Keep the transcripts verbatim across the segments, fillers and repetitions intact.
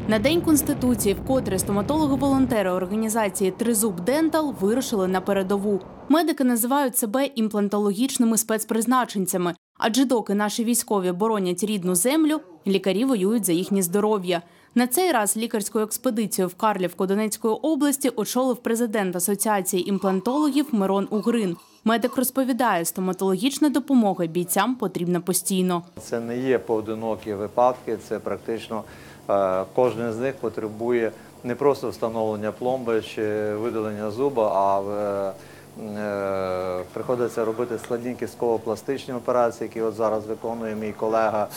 На День Конституції вкотре стоматологи-волонтери організації «Тризуб Дентал» вирушили на передову. Медики називають себе імплантологічними спецпризначенцями, адже доки наші військові боронять рідну землю, лікарі воюють за їхнє здоров'я. На цей раз лікарську експедицію в Карлівку Донецької області очолив президент Асоціації імплантологів Мирон Угрин. Медик розповідає, стоматологічна допомога бійцям потрібна постійно. Це не є поодинокі випадки, це практично е, кожен з них потребує не просто встановлення пломби чи видалення зуба, а е, е, приходиться робити складні кістково-пластичні операції, які от зараз виконує мій колега.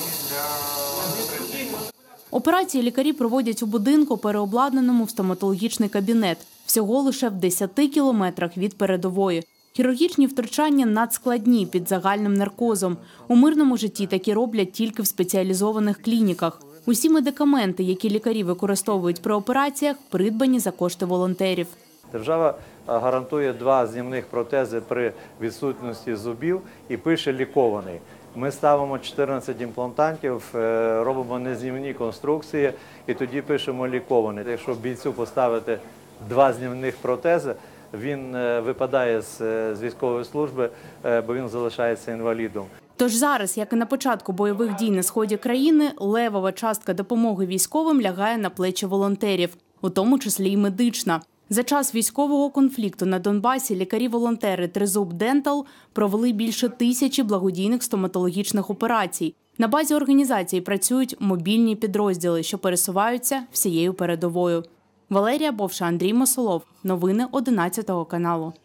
Операції лікарі проводять у будинку, переобладнаному в стоматологічний кабінет. Всього лише в десяти кілометрах від передової. Хірургічні втручання надскладні, під загальним наркозом. У мирному житті такі роблять тільки в спеціалізованих клініках. Усі медикаменти, які лікарі використовують при операціях, придбані за кошти волонтерів. Держава гарантує два знімних протези при відсутності зубів і пише «лікований». Ми ставимо чотирнадцять імплантантів, робимо незнімні конструкції і тоді пишемо «лікований». Якщо бійцю поставити два знімних протези, він випадає з військової служби, бо він залишається інвалідом. Тож зараз, як і на початку бойових дій на сході країни, левова частка допомоги військовим лягає на плечі волонтерів, у тому числі й медична. За час військового конфлікту на Донбасі лікарі-волонтери «Тризуб Дентал» провели більше тисячі благодійних стоматологічних операцій. На базі організації працюють мобільні підрозділи, що пересуваються всією передовою. Валерія Бовша, Андрій Мосолов. Новини одинадцятого каналу.